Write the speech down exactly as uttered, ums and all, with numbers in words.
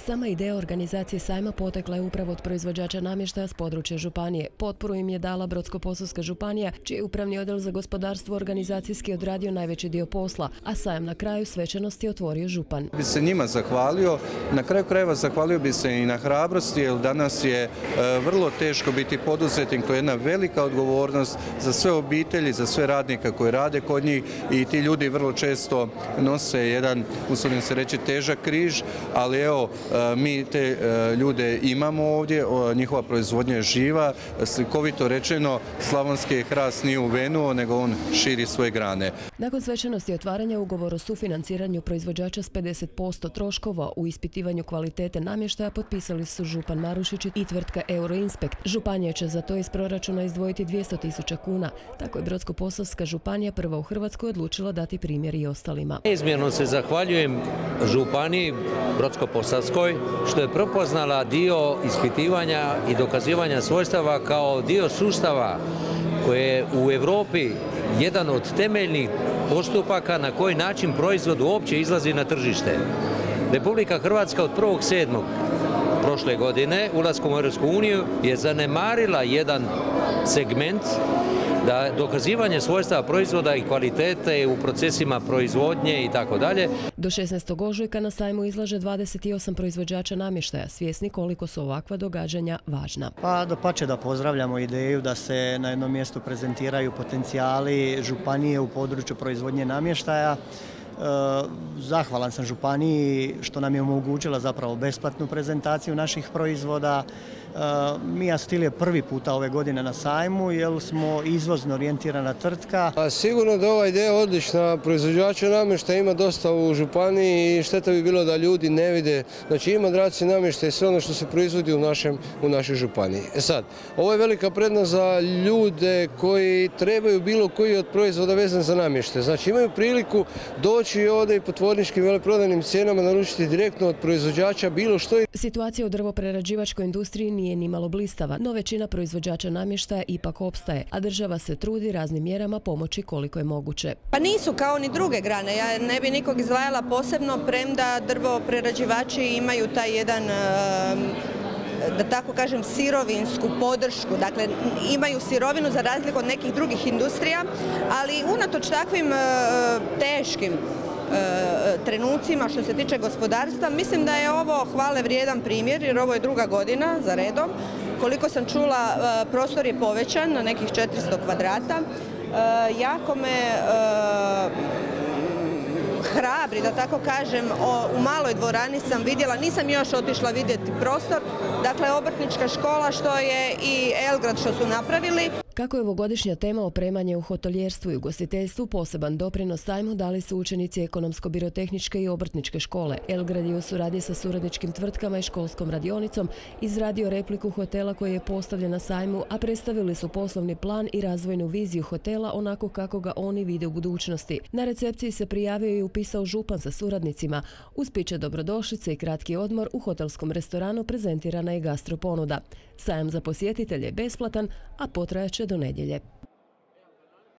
Sama ideja organizacije sajma potekla je upravo od proizvođača namještaja s područja županije. Potporu im je dala Brodsko-posavska županija, čiji je upravni odjel za gospodarstvo organizacijski odradio najveći dio posla, a sajam na kraju svečanosti otvorio župan. Bi se njima zahvalio, na kraju krajeva zahvalio bi se i na hrabrosti, jer danas je e, vrlo teško biti poduzetnik, to je jedna velika odgovornost za sve obitelji, za sve radnika koji rade kod njih i ti ljudi vrlo često nose jedan, usudim se reći, težak križ, ali evo, mi te ljude imamo ovdje, njihova proizvodnja je živa, slikovito rečeno, slavonski hrast nije uvenuo, nego on širi svoje grane. Nakon svečanosti otvaranja ugovor o sufinanciranju proizvođača s pedeset posto troškova u ispitivanju kvalitete namještaja potpisali su župan Marušić i tvrtka Euroinspekt. Županija će za to iz proračuna izdvojiti dvjesto tisuća kuna. Tako je Brodsko-posavska županija prva u Hrvatskoj odlučila dati primjer i ostalima. Neizmjerno se zahvaljujem županiji Brodsko-posavskoj što je prepoznala dio ispitivanja i dokazivanja svojstava kao dio sustava koje je u Europi jedan od temeljnih postupaka na koji način proizvod uopće izlazi na tržište. Republika Hrvatska od prvog sedmog prošle godine ulaskom u Europsku uniju je zanemarila jedan segment da dokazivanje svojstava proizvoda i kvalitete u procesima proizvodnje i tako dalje. Do šesnaestog ožujka na sajmu izlaže dvadeset osam proizvođača namještaja, svjesni koliko su ovakva događanja važna. Pa dapače da pozdravljamo ideju da se na jednom mjestu prezentiraju potencijali županije u području proizvodnje namještaja. Zahvalan sam županiji što nam je omogućila zapravo besplatnu prezentaciju naših proizvoda. Mija Stil je prvi puta ove godine na sajmu jer smo izvozno orijentirana tvrtka. Sigurno da ova ideja odlična, proizvođača namještaja ima dosta u županiji i šteta bi bilo da ljudi ne vide. Znači ima dragocjeni namještaj i sve ono što se proizvodi u, našem, u našoj županiji. E sad, ovo je velika prednost za ljude koji trebaju bilo koji od proizvoda vezan za namještaj. Znači imaju priliku doći ovdje i po tvorničkim veleprodajnim cijenama naručiti direktno od proizvođača bilo što. Situacija u drvoprerađivačkoj industriji nije ni malo blistava, no većina proizvođača namještaja ipak opstaje, a država se trudi raznim mjerama pomoći koliko je moguće. Pa nisu kao ni druge grane, ja ne bi nikog izdvajala posebno, premda drvoprerađivači imaju taj jedan, da tako kažem, sirovinsku podršku. Dakle, imaju sirovinu za razliku od nekih drugih industrija, ali unatoč takvim teškim trenucima što se tiče gospodarstva, mislim da je ovo hvale vrijedan primjer, jer ovo je druga godina za redom. Koliko sam čula, prostor je povećan na nekih četiristo kvadrata. Jako me hrabri, da tako kažem, u maloj dvorani sam vidjela, nisam još otišla vidjeti prostor, dakle obrtnička škola što je i Elgrad što su napravili. Kako je ovogodišnja tema opremanje u hotelijerstvu i ugostiteljstvu, poseban doprinos sajmu dali su učenici Ekonomsko-birotehničke i obrtničke škole. Elgrad je u suradnji sa suradničkim tvrtkama i školskom radionicom izradio repliku hotela koji je postavljen na sajmu, a predstavili su poslovni plan i razvojnu viziju hotela onako kako ga oni vide u budućnosti. Na recepciji se prijavio i upisao župan sa suradnicima. Uz piće dobrodošlice i kratki odmor u hotelskom restoranu prezentirana je gastro ponuda. Sajam za posjetitelje je besplatan, a potrajaće do nedjelje.